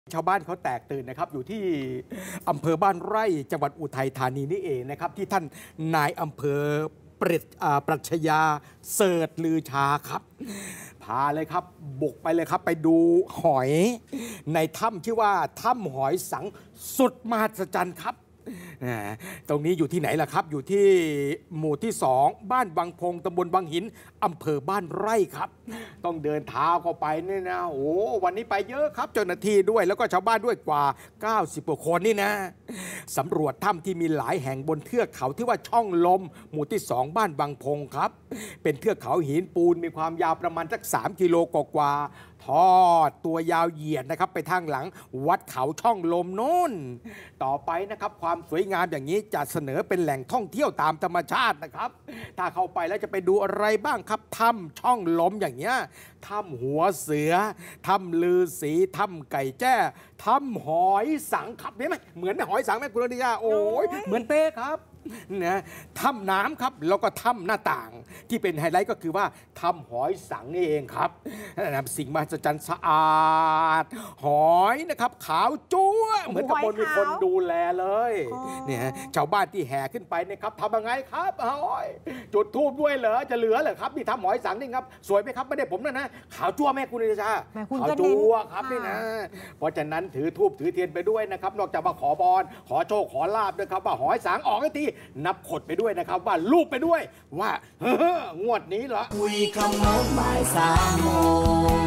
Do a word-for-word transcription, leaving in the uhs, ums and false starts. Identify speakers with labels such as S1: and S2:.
S1: ชาวบ้านเขาแตกตื่นนะครับอยู่ที่อำเภอบ้านไร่จังหวัดอุทัยธานีนี่เองนะครับที่ท่านนายอำเภอปริศปรัชญาเสิร์ชลือชาครับพาเลยครับบุกไปเลยครับไปดูหอยในถ้ำชื่อว่าถ้ำหอยสังสุดมหัศจรรย์ครับตรงนี้อยู่ที่ไหนล่ะครับอยู่ที่หมู่ที่สองบ้านบางพงตำบลบางหินอำเภอบ้านไร่ครับต้องเดินเท้าเข้าไปนี่นะโอ้วันนี้ไปเยอะครับเจ้าหน้าที่ด้วยแล้วก็ชาวบ้านด้วยกว่าเก้าสิบกว่าคนนี่นะสำรวจถ้ำที่มีหลายแห่งบนเทือกเขาที่ว่าช่องลมหมู่ที่สองบ้านบางพงครับเป็นเทือกเขาหินปูนมีความยาวประมาณสักสามกิโลกว่าทอดตัวยาวเหยียดนะครับไปทางหลังวัดเขาช่องลมโน้นต่อไปนะครับความสวยงามอย่างนี้จะเสนอเป็นแหล่งท่องเที่ยวตามธรรมชาตินะครับถ้าเข้าไปแล้วจะไปดูอะไรบ้างครับถ้ำช่องลมอย่างเงี้ยถ้ำหัวเสือถ้ำลือสีถ้ำไก่แจ้ถ้ำหอยสังครับเห็นไหมเหมือนหอยสังไหมคุณอนิยาโอ้ยเหมือนเป๊ะครับนะถ้ำน้ำครับแล้วก็ถ้ำหน้าต่างที่เป็นไฮไลท์ก็คือว่าถ้ำหอยสังนี่เองครับสิ่งมหัศจรรย์สะอาดหอยนะครับขาวจั๊วเหมือนกับบนมีคนดูแลเลยเนี่ยชาวบ้านที่แห่ขึ้นไปนะครับทำยังไงครับหอยจุดธูปด้วยเหรอจะเหลือเหรอครับนี่ถ้ำหอยสังนี่ครับสวยไหมครับไม่ได้ผมนะนะขาวจั๊วแม่คุณนิชาขาวจั๊วครับนี่นะเพราะฉะนั้นถือธูปถือเทียนไปด้วยนะครับนอกจากมาขอพรขอโชคขอลาบด้วยครับว่าหอยสังออกไอ้ทีนับขดไปด้วยนะครับว่ารูปไปด้วยว่าเฮ้องวดนี้เหรอคุยคำโน้นบ่ายสามโมง